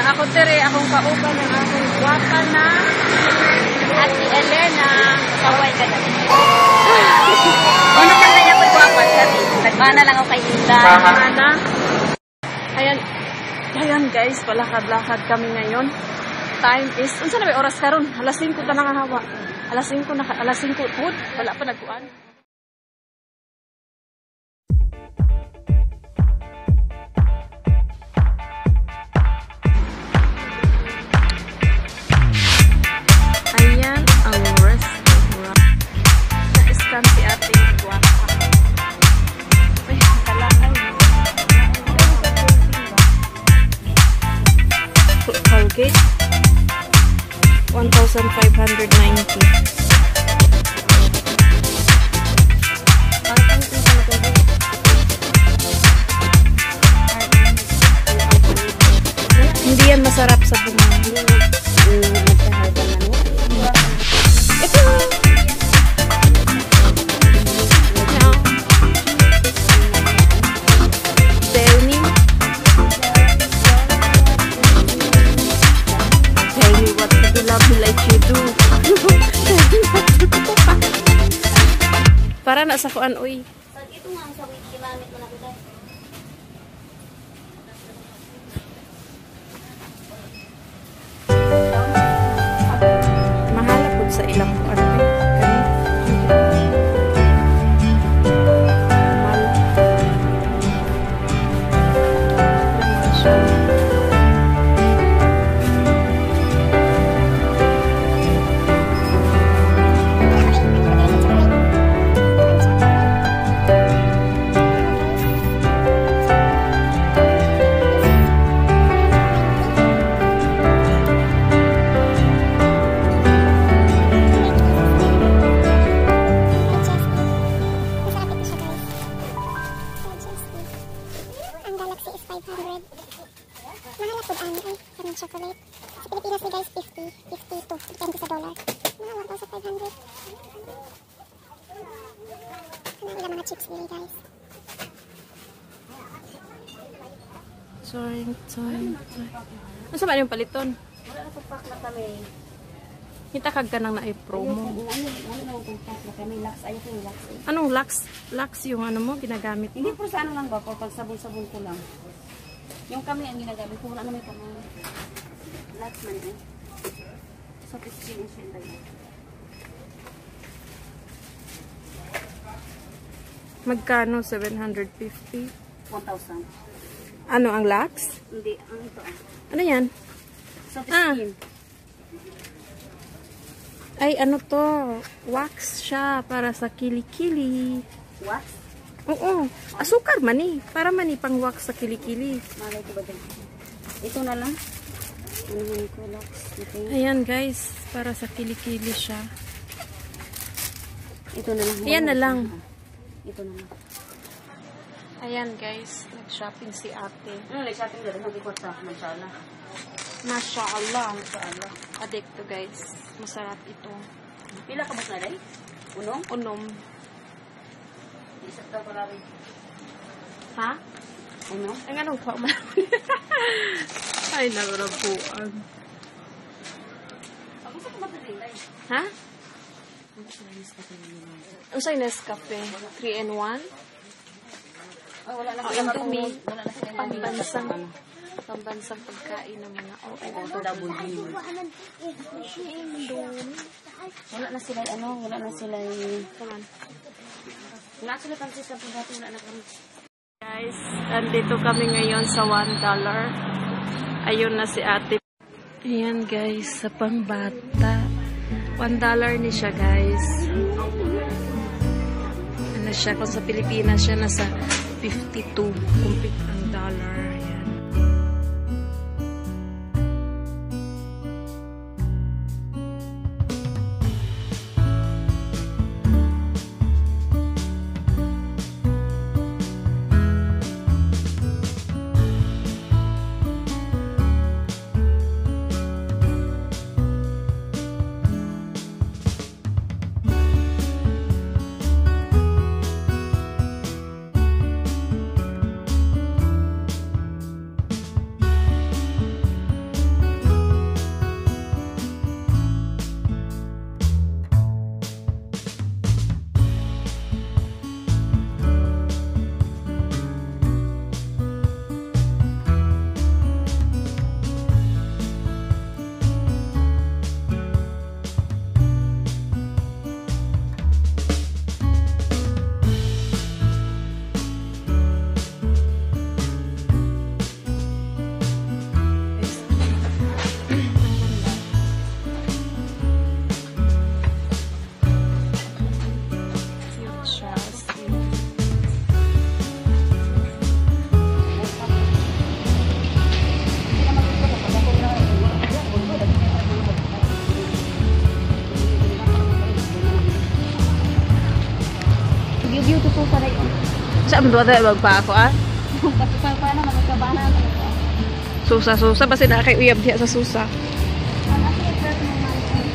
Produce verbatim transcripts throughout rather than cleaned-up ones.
na ako tere, akong kauban ng akong guwapa na Ate Elena. Kaway ka na. Ano ka kanya ko guwapa kasi nagmana lang ako kay Linda. Mana. Ayan. Ayan guys, palakad-lakad kami ngayon. Time is, unsa na may oras karon? Alas singko ta nangahawa. Alas singko na alas singko pud, wala pa nagkuan. Ayan ang restaurant. Na-scan si Ate Guapa. Ay, kalakay. Colgate one thousand five hundred ninety. Hindi yan masarap sa bunga. Ito. Downing. Tell me what to do, love me like you do. Para na sa kuan, uy. Ito nga ang sabi, ginamit mo na kita. Mahala po sa ilang kuan. Chocolate. Sa Pilipinas ni guys, fifty, fifty-two. Depende sa dollar. Mga one thousand five hundred. Ano ilang mga chips nila guys. Sorry, sorry, sorry. Ano ba yung paliton? Wala na pagpak na kami. Kita kag ka nang na-promo. Ano na yung pagpak na kami? Lux, ayaw ko yung Lux eh. Anong Lux? Lux yung ano mo, ginagamit mo? Hindi po sa ano lang ba? Pag sabon-sabon ko lang. Yung kami ang ginagamit ko, wala na may pamang. Lux man eh. So, fifteen inch yun tayo. Magkano? seven hundred fifty? one thousand. Ano ang Lux? Hindi, ang ito ah. Ano yan? So, Ah. fifteen. Ay, ano to? Wax siya para sa kilikili. Wax? Oo. Asukar man eh. Para man eh pang wax sa kilikili. Malay ko ba din? Ito na lang. Ano ko, Lux? Ito. Ayan guys. Para sa kilikili siya. Ito na lang. Ayan na lang. Ito na lang. Ayan guys. Nag-shopping si ate. Ano, nag-shopping na rin. Mag-ikot sa Mansala. Masya Allah. Addict to guys. Masarap ito. Pila ka ba na rin? Unong? Unom. Isap ka pala rin. Ha? Unong? Ay nga nung pa man. Ay nalarabuan. Ako sa kumatagin rin. Ha? Ano sa Nescafe nila? Ano sa Nescafe? three in one? Oh, wala na Oh, sila Indomie. pang- Wala na sila Pambansang, ano. pambansang pagkain ng mga oh, Ito, ito double D. Wala na sila ano, wala na sila yung... Come on. Wala sila pansis sa pagdating, wala na kami. Guys, nandito kami ngayon sa one dollar. Ayun na si ate. Ayan guys, sa pangbata. one dollar ni siya guys. Ano siya, kung sa Pilipinas siya nasa fifty-two. Kumpit ang dollar. Ayan. Saan mo tayo magpa ako ah? Kasi pa pa na magkabana na ito. Susa-susa. Basta na kay uyab diya sa susa. Ano kasi ito naman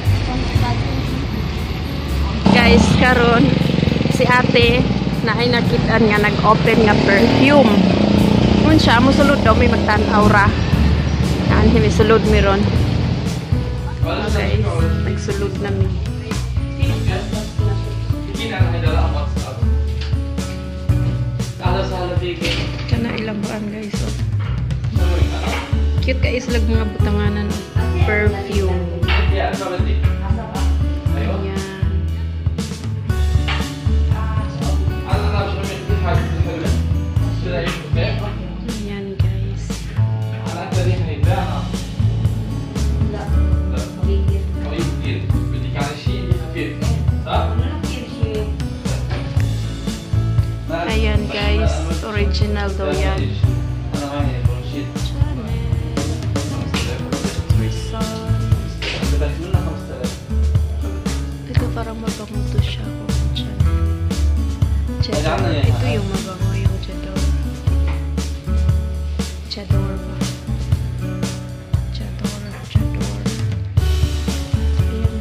Guys, karon si ate na ay nakitaan nga nag-open nga perfume. Kung siya, musulod daw may magtanaw ra. Naan himi sulod mi ron. Guys, nagsulod na mi. Kana ilang buwan guys. Oh. Cute ka islag mga butanganan of perfume. Ayan. Ayan guys. Ayan guys, original daw yan. Ito parang mabango to siya. Chador. Ito yung mabango yung chador. Chador ba? Chador, chador. Ayan.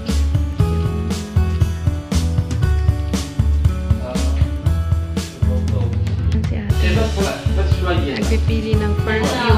Si ate. Nagpipili ng perfume.